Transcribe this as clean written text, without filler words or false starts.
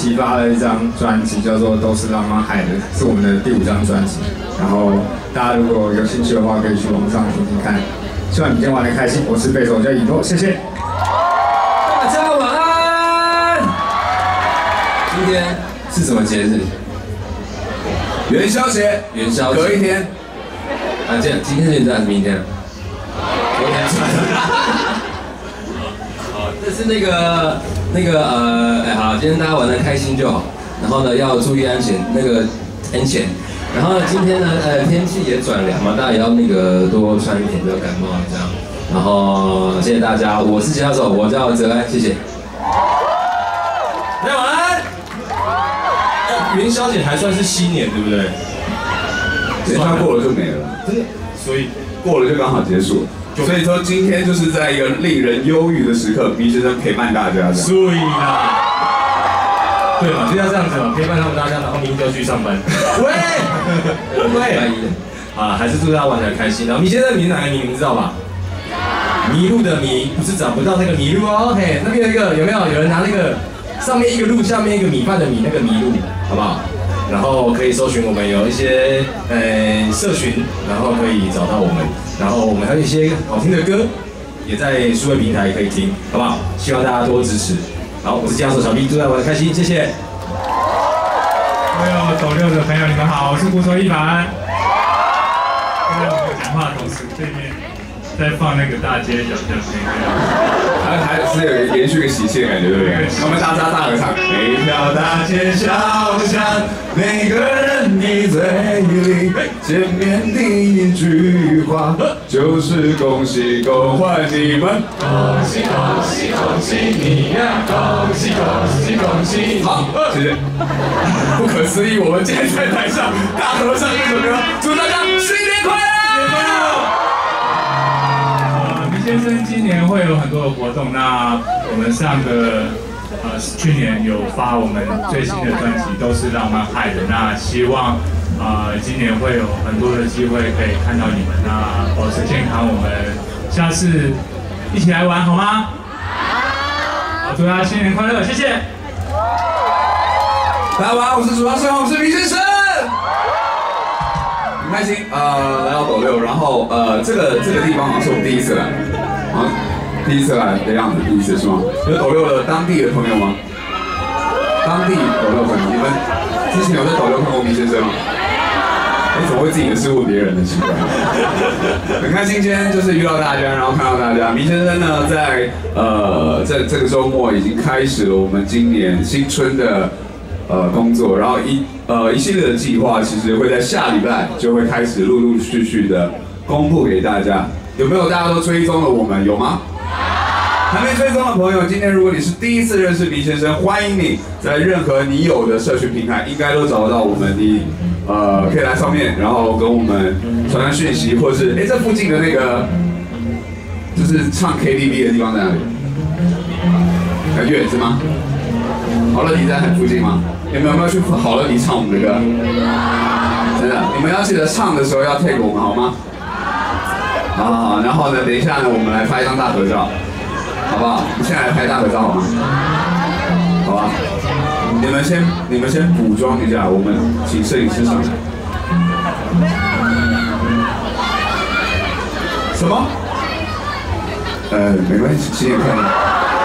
期发了一张专辑，叫做《都是浪漫害的》，是我们的第5张专辑。然后大家如果有兴趣的话，可以去网上听听看。希望你今天玩得开心。我是贝手，我叫以诺，谢谢。 大家晚安。今天是什么节日？ 元宵节。 元宵节。 隔一天。 啊，今天是元宵还是明天？昨天。这是好，今天大家玩得开心就好。然后呢，要注意安全，安全。然后呢，今天呢，天气也转凉嘛，大家也要多穿一点，不要感冒这样。然后谢谢大家，我是吉他手，我叫泽安，谢谢。大家晚安。 元宵节还算是新年，对不对？ 元宵过了就没了， 真的，所以过了就刚好结束了。所以说今天就是在一个令人忧郁的时刻，迷先生陪伴大家。 所以啦，对嘛，就要这样子嘛，陪伴他们大家，然后明天就要去上班。对，啊，还是祝大家玩得开心。然后迷先生迷是哪个迷？你们知道吧？迷路的迷，不是找不到那个迷路哦。嘿，那边有一个，有没有人拿那个上面一个路，下面一个米饭的米，那个迷路，好不好？然后可以搜寻我们有一些社群，然后可以找到我们，然后我们还有一些好听的歌，也在数位平台可以听，好不好？希望大家多支持。好，我是吉他手小 B， 祝大家玩得开心，谢谢。 所有走六的朋友，你们好，我是鼓手一凡。刚才我们讲话的同时，对面在放那个大街小巷那个， 还是有延续个喜气的感觉，对不对？我们大合唱。每条大街小巷，每个人的嘴里，见面第一句话就是恭喜恭贺你们， 恭喜恭喜恭喜你呀，恭喜恭喜恭喜！ 好，谢谢。不可思议，我们今天在台上大合唱这首歌，祝大家新年快乐！ 先生今年会有很多的活动，那我们去年有发我们最新的专辑，都是浪漫害的。那希望今年会有很多的机会可以看到你们，那保持健康，我们下次一起来玩好吗？好，祝大家新年快乐，谢谢。 大家晚安，我是主唱盛，我是迷先生。很开心，来到斗六，然后这个地方好像是我们第一次来，好像第一次来的样子，第一次是吗？有斗六的当地的朋友吗？当地斗六朋友，你们之前有在斗六看过迷先生吗？你怎么会自己的事误别人的奇怪？很开心今天就是遇到大家，然后看到大家。迷先生呢，在这个周末已经开始了我们今年新春的工作，然后一系列的计划，其实会在下礼拜就会开始陆陆续续的公布给大家。有没有大家都追踪了我们？有吗？还没追踪的朋友，今天如果你是第一次认识迷先生，欢迎你在任何你有的社群平台，应该都找得到我们。你可以来上面，然后跟我们传讯息，或者是这附近的那个就是唱 KTV 的地方在哪里？很远是吗？好乐迪在很附近吗？你们有没有去好乐迪唱我们的歌？真的，你们要记得唱的时候要 tag 我们好吗？好，然后呢，等一下呢，我们来拍一张大合照，好不好？我们现在来拍大合照好吗？好吧，你们先补妆一下，我们请摄影师上来。什么？没关系，新年快乐。